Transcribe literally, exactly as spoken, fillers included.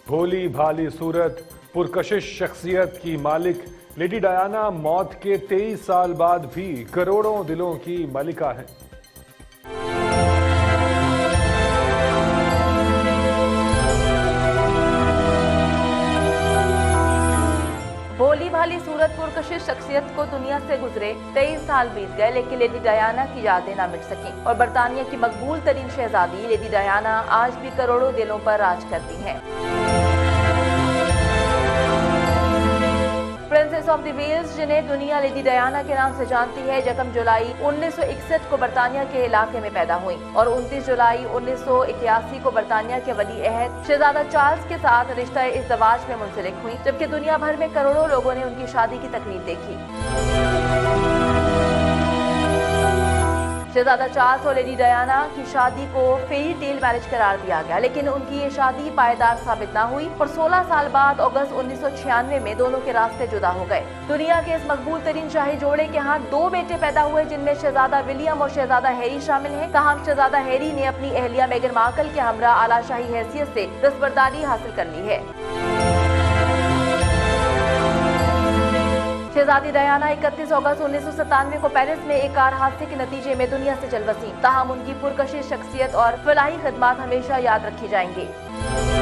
भोली भाली सूरत, पुरकशिश शख्सियत की मालिक लेडी डायना मौत के तेईस साल बाद भी करोड़ों दिलों की मालिका है। भोली भाली सूरत पुरकशिश शख्सियत को दुनिया से गुजरे तेईस साल बीत गए, लेकिन लेडी डायना की यादें न मिट सकीं और बरतानिया की मकबूल तरीन शहजादी लेडी डायना आज भी करोड़ों दिलों पर राज करती हैं। प्रिंसेस ऑफ द वेल्स, जिन्हें दुनिया लेडी डायना के नाम से जानती है, यकम जुलाई उन्नीस सौ इकसठ को बरतानिया के इलाके में पैदा हुई और उनतीस जुलाई उन्नीस सौ इक्यासी को बरतानिया के वली अहद शहजादा चार्ल्स के साथ रिश्ता इज़्दवाज में मुंसलिक हुई, जबकि दुनिया भर में करोड़ों लोगों ने उनकी शादी की तकरीब देखी। शहजादा चार्ल्स और लेडी डायना की शादी को फेरी टेल मैरिज करार दिया गया, लेकिन उनकी ये शादी पायदार साबित न हुई और सोलह साल बाद अगस्त उन्नीस सौ छियानवे में दोनों के रास्ते जुदा हो गए। दुनिया के इस मकबूल तरीन शाही जोड़े के यहाँ दो बेटे पैदा हुए, जिनमें शहजादा विलियम और शहजादा हैरी शामिल हैं। ताहम शहजादा हैरी ने अपनी अहलिया मेगन मार्कल के हमरा आला शाही हैसियत से दस्तबरदारी हासिल कर ली है। शहजादी डायना इकतीस अगस्त उन्नीस सौ सतानवे को पेरिस में एक कार हादसे के नतीजे में दुनिया से चल बसी। ताहम उनकी पुरकशिश शख्सियत और फलाही खिदमात हमेशा याद रखी जाएंगी।